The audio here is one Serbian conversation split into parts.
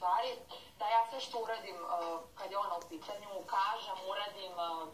stvari, da ja sve što uradim kad je ona u pitanju, kažem, uradim,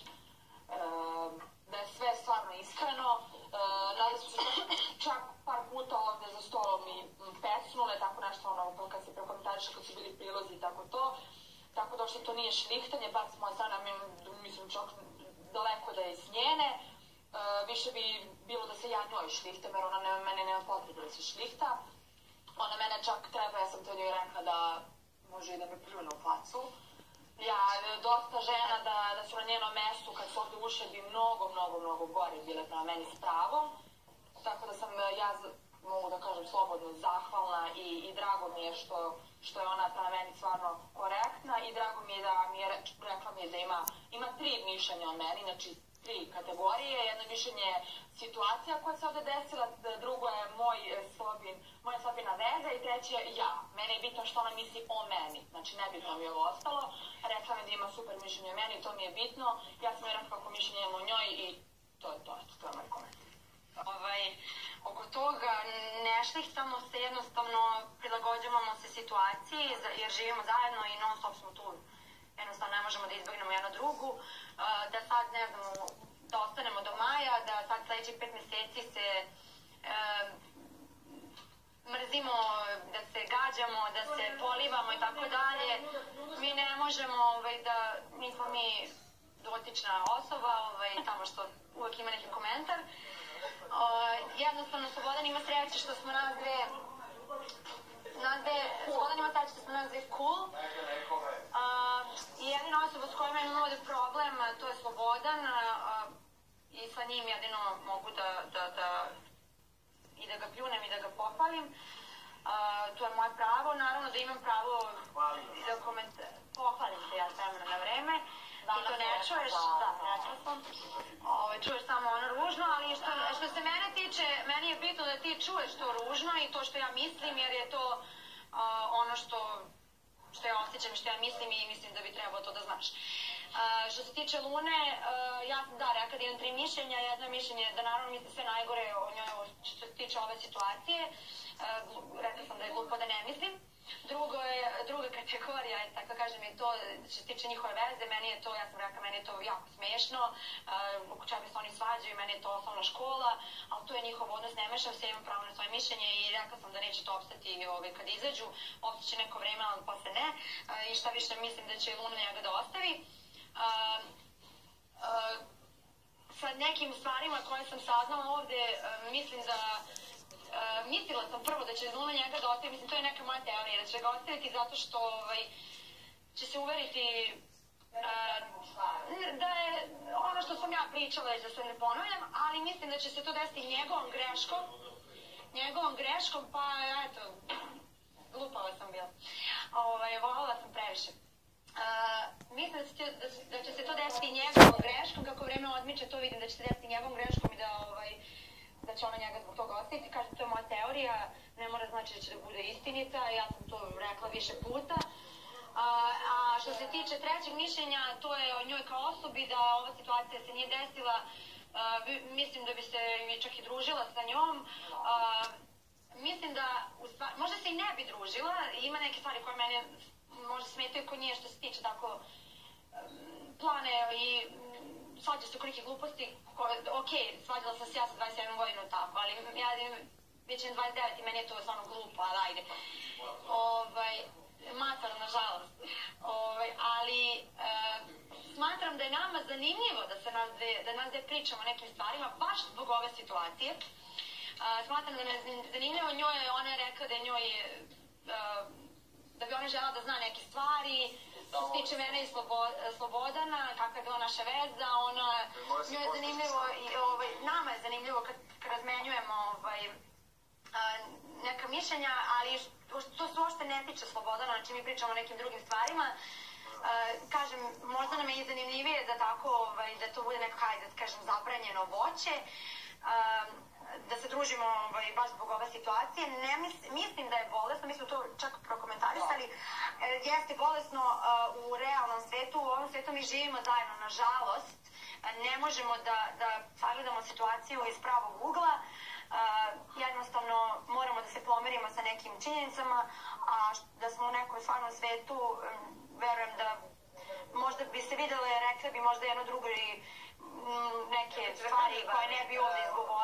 da je sve stvarno iskreno. Nadam su se čak par puta ovde za stolom i pecnule, tako nešto ono, kad se prekomentariše, kad su bili prilozi i tako to. Tako da što to nije šlihtanje, bar s moje strane, mislim čak daleko da je s njene. Više bi bilo da se ja njoj šlihtam, jer ona mene nema potrebe da se šlihta. Ona mene čak treba, ja sam to njoj rekla da može i da me pljune u facu. Ja, dosta žena da su na njenom mestu, kad su ovde ušle, bi mnogo gore bile prema meni s pravom. Tako da sam ja, mogu da kažem, slobodno zahvalna i drago mi je što je ona prema meni stvarno korektna i drago mi je da mi je rekla mi je da ima 3 mišljenja o meni, znači 3 kategorije. Jedno mišljenje je situacija koja se ovde desila, drugo je moja slabina veza i treće je ja. Mene je bitno što ona misli o meni, znači nebitno mi je ovo ostalo. Rekla mi da ima super mišljenje o meni, to mi je bitno. Ja sam je rekla kako mišljenje imam o njoj i to je moj komentar. Oko toga ne šlihtamo se, jednostavno prilagođavamo se situaciji jer živimo zajedno i non stop smo tu. Jednostavno ne možemo da izbegnemo jedna drugu. Da sad, ne znam, da ostanemo do maja, da sad sledećih 5 meseci se mrzimo, da se gađamo, da se polivamo i tako dalje. Mi ne možemo da, nismo mi dotična osoba, tamo što uvek ima neki komentar. Jednostavno, Slobodan ima sreće što smo nas dve cool. I jedina osoba s kojima imam ovde problem, to je Slobodan. I sa njim jedino mogu i da ga pljunem i da ga pohvalim. To je moje pravo. Naravno da imam pravo da pohvalim se ja s vremena na vreme. Ti to ne čuješ, da, rekla sam. Čuješ samo ono ružno, ali što se mene tiče, meni je bitno da ti čuješ to ružno i to što ja mislim, jer je to ono što ja osjećam i što ja mislim i mislim da bi trebalo to da znaš. Što se tiče Lune, ja sam rekla da imam 3 mišljenja. Jedno mišljenje je da naravno mislim sve najgore o njoj što se tiče ove situacije. Rekla sam da je glupo da ne mislim. Druga kategorija, tako kažem, je to što se tiče njihove veze. Meni je to, ja sam rekla, meni je to jako smešno. Oko čega se oni svađaju, meni je to osnovna škola, ali to je njihov odnos, ne mešam se, imam pravo na svoje mišljenje i rekla sam da neće to opstati kad izađu. Opstaće neko vreme, ali posle ne. I šta više, mislim da će Luna njega da ostavi. Sa nekim stvarima koje sam saznala ovde, mislila sam prvo da će Luna njega da ostavi, mislim to je neka moja teorija, da će ga ostaviti zato što će se uveriti da je ono što sam ja pričala da se ne ponavljam, ali mislim da će se to desiti njegovom greškom, pa eto, glupava sam bila, volala sam previše. Mislim da će se to desiti njegovom greškom, kako vreme odmiče to vidim da će se desiti njegovom greškom i da će ona njega zbog toga ostaviti. Kažem, to je moja teorija, ne mora znači da će da bude istinita, ja sam to rekla više puta. A što se tiče trećeg mišljenja, to je o njoj kao osobi, da ova situacija se nije desila, mislim da bi se čak i družila sa njom. Mislim da, možda se i ne bi družila, ima neke stvari koje mene možda smetaju kod nje što se tiče tako plane i svađa se oko nekih gluposti. Ok, svađala sam se ja sa 27 godinu tako, ali ja već imam 29 i meni je to stvarno glupo, ali ajde. Matar, nažalost. Ali smatram da je nama zanimljivo da nas dve pričamo o nekim stvarima, baš zbog ove situacije. Smatram da je zanimljivo ona je rekla da je njoj da bi ona žela da zna neke stvari, što se tiče mene i Slobodana, kakva je bila naša veza, njoj je zanimljivo, nama je zanimljivo kad razmenjujemo neka mišljenja, ali to se uopšte ne tiče Slobodana, znači mi pričamo o nekim drugim stvarima. Kažem, možda nam je i zanimljivije da tako, da to bude neko, hajde da kažem, zabranjeno voće, da se družimo baš zbog ove situacije. Mislim da je bolesno, mi smo to čak prokomentarisali, jeste bolesno u realnom svetu, u ovom svetu mi živimo zajedno, nažalost, ne možemo da sagledamo situaciju iz pravog ugla. jednostavno moramo da se pomerimo sa nekim činjenicama, a da smo u nekom stvarnom svetu, verujem da možda bi se videle, rekle bi možda jedno drugo i neke stvari koje ne bi ovde izgovorili.